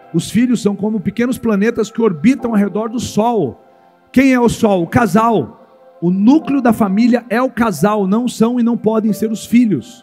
Os filhos são como pequenos planetas que orbitam ao redor do Sol. Quem é o Sol? O casal. O núcleo da família é o casal, não são e não podem ser os filhos.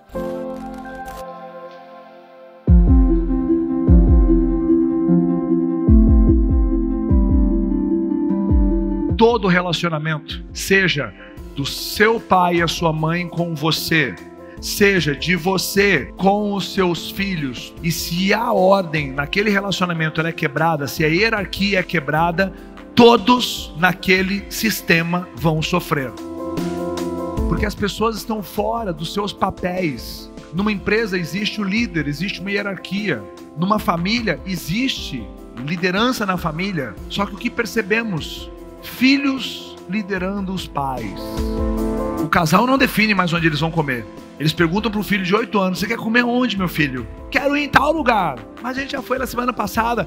Todo relacionamento, seja do seu pai e a sua mãe com você, seja de você com os seus filhos, e se a ordem naquele relacionamento ela é quebrada, se a hierarquia é quebrada, todos naquele sistema vão sofrer. Porque as pessoas estão fora dos seus papéis. Numa empresa existe o líder, existe uma hierarquia. Numa família existe liderança na família. Só que o que percebemos? Filhos liderando os pais. O casal não define mais onde eles vão comer. Eles perguntam para o filho de 8 anos: você quer comer onde, meu filho? Quero ir em tal lugar. Mas a gente já foi na semana passada.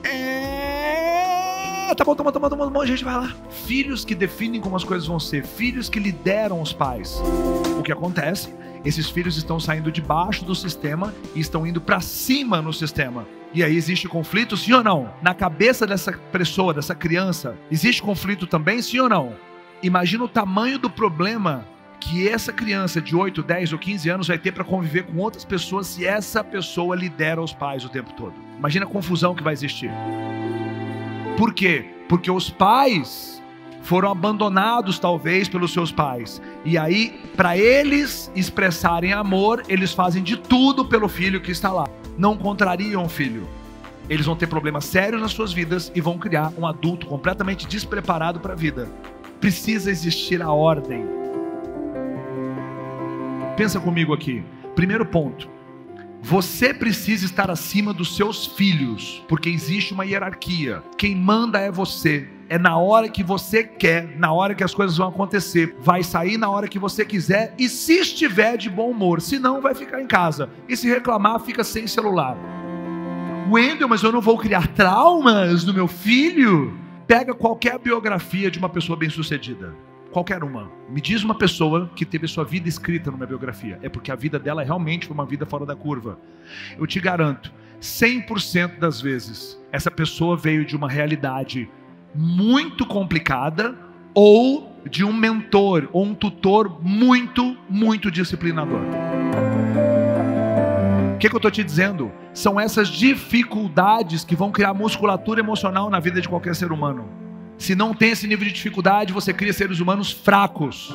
Tá bom, a gente vai lá. Filhos que definem como as coisas vão ser. Filhos que lideram os pais. O que acontece? Esses filhos estão saindo de baixo do sistema e estão indo para cima no sistema. E aí existe conflito, sim ou não? Na cabeça dessa pessoa, dessa criança, existe conflito também, sim ou não? Imagina o tamanho do problema que essa criança de 8, 10 ou 15 anos vai ter para conviver com outras pessoas se essa pessoa lidera os pais o tempo todo. Imagina a confusão que vai existir. Por quê? Porque os pais foram abandonados talvez pelos seus pais. E aí, para eles expressarem amor, eles fazem de tudo pelo filho que está lá. Não contrariam o filho. Eles vão ter problemas sérios nas suas vidas e vão criar um adulto completamente despreparado para a vida. Precisa existir a ordem. Pensa comigo aqui. Primeiro ponto. Você precisa estar acima dos seus filhos, porque existe uma hierarquia. Quem manda é você. É na hora que você quer, na hora que as coisas vão acontecer. Vai sair na hora que você quiser e se estiver de bom humor. Se não, vai ficar em casa. E se reclamar, fica sem celular. Wendel, mas eu não vou criar traumas no meu filho? Pega qualquer biografia de uma pessoa bem-sucedida. Qualquer uma. Me diz uma pessoa que teve a sua vida escrita numa biografia. É porque a vida dela realmente foi uma vida fora da curva. Eu te garanto, 100% das vezes, essa pessoa veio de uma realidade muito complicada ou de um mentor ou um tutor muito, muito disciplinador. O que eu estou te dizendo? São essas dificuldades que vão criar musculatura emocional na vida de qualquer ser humano. Se não tem esse nível de dificuldade, você cria seres humanos fracos.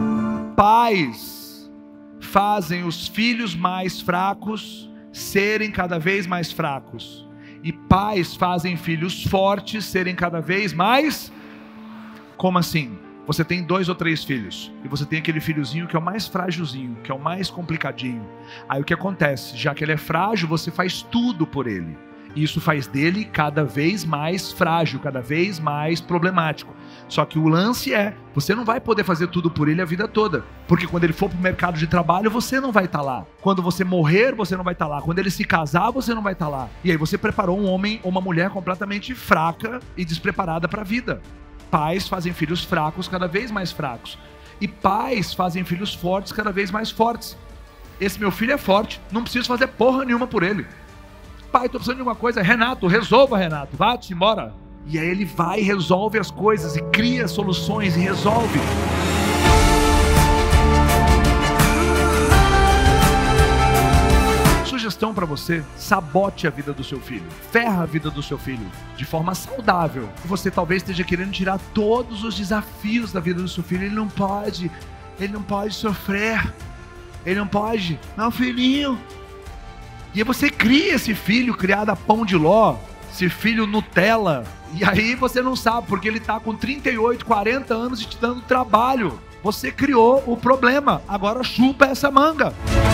Pais fazem os filhos mais fracos serem cada vez mais fracos. E pais fazem filhos fortes serem cada vez mais... Como assim? Você tem 2 ou 3 filhos. E você tem aquele filhozinho que é o mais frágilzinho, que é o mais complicadinho. Aí o que acontece? Já que ele é frágil, você faz tudo por ele. Isso faz dele cada vez mais frágil, cada vez mais problemático. Só que o lance é, você não vai poder fazer tudo por ele a vida toda. Porque quando ele for para o mercado de trabalho, você não vai estar lá. Quando você morrer, você não vai estar lá. Quando ele se casar, você não vai estar lá. E aí você preparou um homem ou uma mulher completamente fraca e despreparada para a vida. Pais fazem filhos fracos cada vez mais fracos. E pais fazem filhos fortes cada vez mais fortes. Esse meu filho é forte, não preciso fazer porra nenhuma por ele. Pai, estou precisando de uma coisa. Renato, resolva, Renato. Vá-te embora. E aí ele vai, resolve as coisas e cria soluções e resolve. Sugestão para você: sabote a vida do seu filho. Ferra a vida do seu filho de forma saudável. Você talvez esteja querendo tirar todos os desafios da vida do seu filho. Ele não pode sofrer. Ele não pode. Não, filhinho. E aí você cria esse filho criado a pão de ló, esse filho Nutella, e aí você não sabe, porque ele está com 38, 40 anos e te dando trabalho. Você criou o problema, agora chupa essa manga.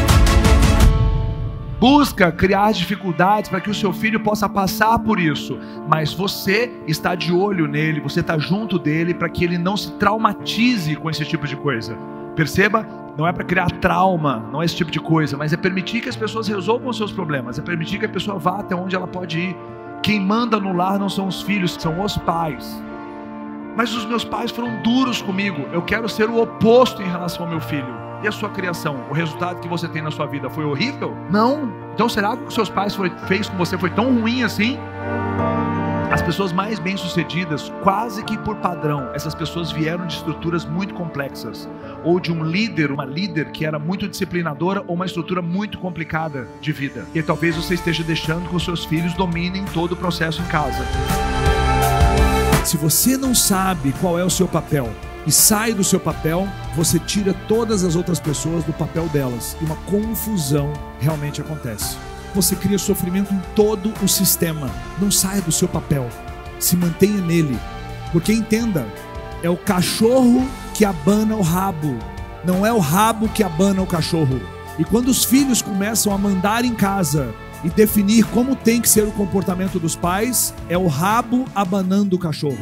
Busca criar dificuldades para que o seu filho possa passar por isso, mas você está de olho nele, você está junto dele para que ele não se traumatize com esse tipo de coisa. Perceba? Não é para criar trauma, não é esse tipo de coisa, mas é permitir que as pessoas resolvam os seus problemas, é permitir que a pessoa vá até onde ela pode ir. Quem manda no lar não são os filhos, são os pais. Mas os meus pais foram duros comigo, eu quero ser o oposto em relação ao meu filho. E a sua criação? O resultado que você tem na sua vida foi horrível? Não. Então será que o que seus pais fez com você foi tão ruim assim? As pessoas mais bem-sucedidas, quase que por padrão, essas pessoas vieram de estruturas muito complexas. Ou de um líder, uma líder que era muito disciplinadora, ou uma estrutura muito complicada de vida. E talvez você esteja deixando que os seus filhos dominem todo o processo em casa. Se você não sabe qual é o seu papel e sai do seu papel, você tira todas as outras pessoas do papel delas. E uma confusão realmente acontece. Você cria sofrimento em todo o sistema. Não saia do seu papel. Se mantenha nele. Porque entenda, é o cachorro que abana o rabo. Não é o rabo que abana o cachorro. E quando os filhos começam a mandar em casa e definir como tem que ser o comportamento dos pais, é o rabo abanando o cachorro.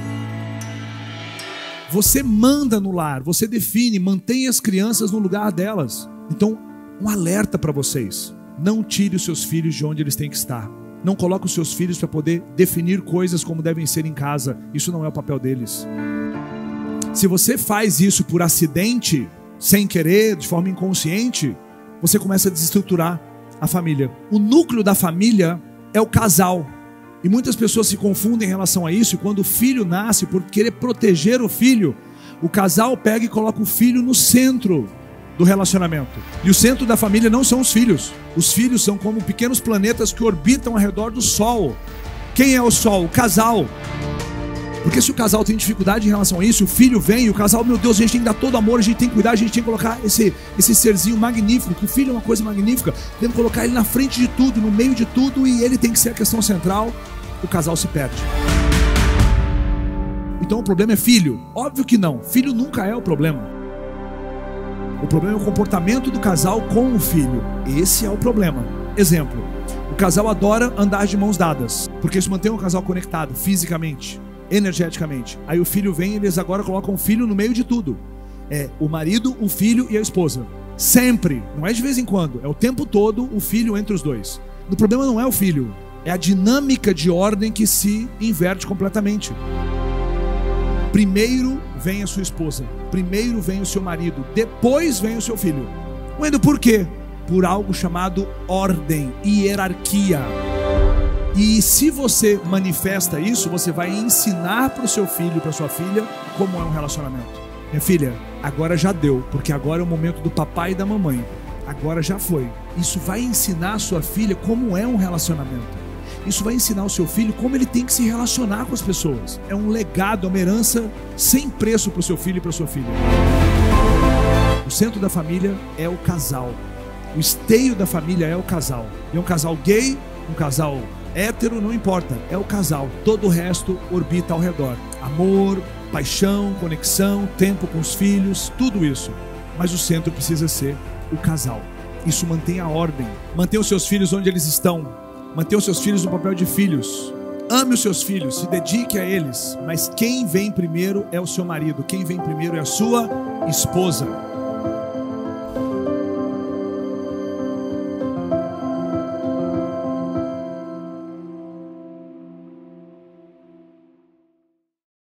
Você manda no lar, você define, mantém as crianças no lugar delas. Então, um alerta para vocês. Não tire os seus filhos de onde eles têm que estar. Não coloque os seus filhos para poder definir coisas como devem ser em casa. Isso não é o papel deles. Se você faz isso por acidente, sem querer, de forma inconsciente, você começa a desestruturar a família. O núcleo da família é o casal. E muitas pessoas se confundem em relação a isso. E quando o filho nasce, por querer proteger o filho, o casal pega e coloca o filho no centro do relacionamento. E o centro da família não são os filhos. Os filhos são como pequenos planetas que orbitam ao redor do Sol. Quem é o Sol? O casal. Porque se o casal tem dificuldade em relação a isso, o filho vem e o casal, meu Deus, a gente tem que dar todo amor, a gente tem que cuidar, a gente tem que colocar esse serzinho magnífico, que o filho é uma coisa magnífica, tem que colocar ele na frente de tudo, no meio de tudo, e ele tem que ser a questão central. O casal se perde. Então o problema é filho? Óbvio que não. Filho nunca é o problema. O problema é o comportamento do casal com o filho. Esse é o problema. Exemplo, o casal adora andar de mãos dadas, porque isso mantém o casal conectado fisicamente, energeticamente. Aí o filho vem e eles agora colocam o filho no meio de tudo. É o marido, o filho e a esposa. Sempre, não é de vez em quando, é o tempo todo o filho entre os dois. O problema não é o filho, é a dinâmica de ordem que se inverte completamente. Primeiro vem a sua esposa, primeiro vem o seu marido, depois vem o seu filho. Wendel, por quê? Por algo chamado ordem, hierarquia. E se você manifesta isso, você vai ensinar para o seu filho e para sua filha como é um relacionamento. Minha filha, agora já deu, porque agora é o momento do papai e da mamãe. Agora já foi. Isso vai ensinar a sua filha como é um relacionamento. Isso vai ensinar o seu filho como ele tem que se relacionar com as pessoas. É um legado, é uma herança sem preço para o seu filho e para a sua filha. O centro da família é o casal. O esteio da família é o casal. É um casal gay, um casal hétero, não importa. É o casal. Todo o resto orbita ao redor. Amor, paixão, conexão, tempo com os filhos, tudo isso. Mas o centro precisa ser o casal. Isso mantém a ordem. Mantenha os seus filhos onde eles estão. Mantenha os seus filhos no papel de filhos. Ame os seus filhos, se dedique a eles. Mas quem vem primeiro é o seu marido. Quem vem primeiro é a sua esposa.